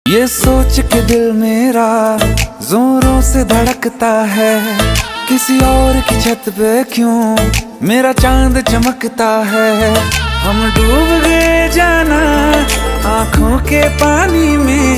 ये सोच के दिल मेरा जोरों से धड़कता है, किसी और की छत पे क्यों मेरा चांद चमकता है। हम डूब गए जाना आँखों के पानी में।